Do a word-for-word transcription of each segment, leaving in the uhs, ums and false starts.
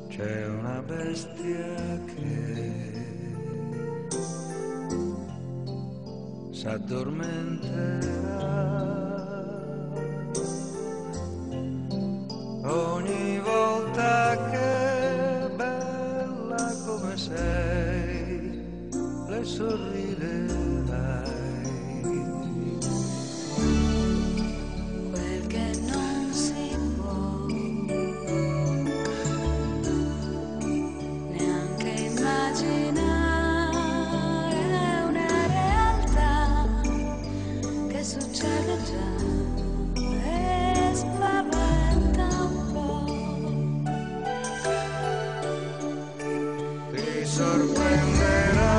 c'è una bestia che s'addormenterà ogni volta che, bella come sei, le sorriderai. Quel che non si può neanche immaginare è una realtà che succede già e spaventa un po'. Ti sorprenderà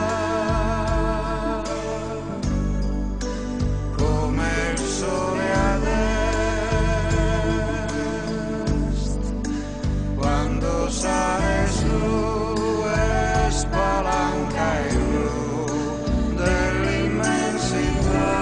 come il sole ad est quando sale su e spalanca il blu dell'immensità.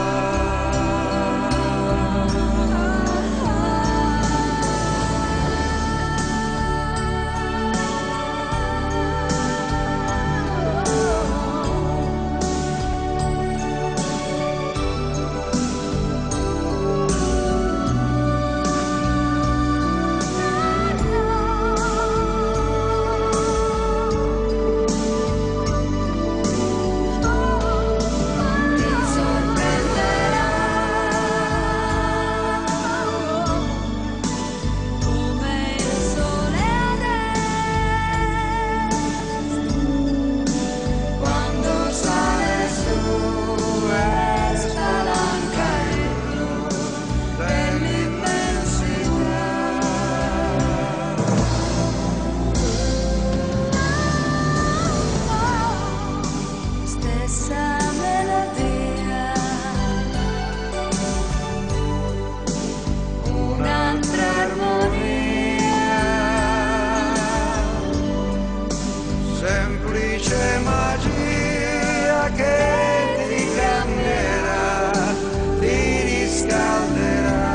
Semplice magia che ti cambierà, ti riscalderà.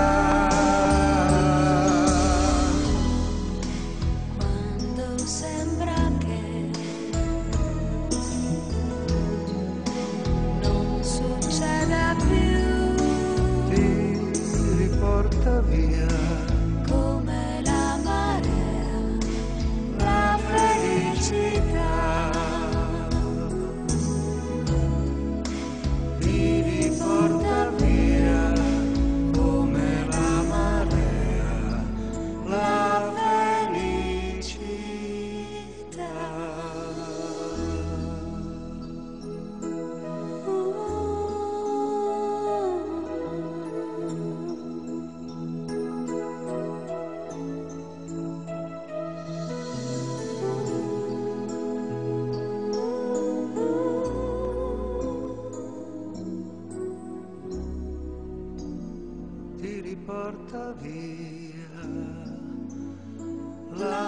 Quando sembra che non succeda più, Ti riporta via come la marea, la felicità. ti riporta via come la marea, la felicità. Ti riporta via la